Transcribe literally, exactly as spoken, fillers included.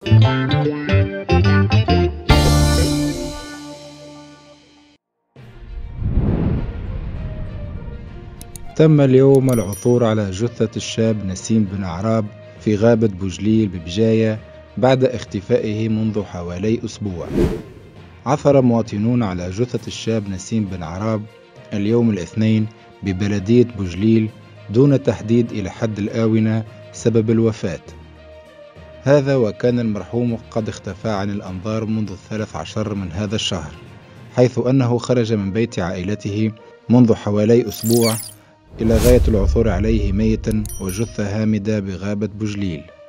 تم اليوم العثور على جثة الشاب نسيم بن عراب في غابة بوجليل ببجاية بعد اختفائه منذ حوالي أسبوع. عثر مواطنون على جثة الشاب نسيم بن عراب اليوم الاثنين ببلدية بوجليل دون تحديد إلى حد الآونة سبب الوفاة. هذا وكان المرحوم قد اختفى عن الأنظار منذ الثالث عشر من هذا الشهر، حيث أنه خرج من بيت عائلته منذ حوالي أسبوع إلى غاية العثور عليه ميتا وجثة هامدة بغابة بوجليل.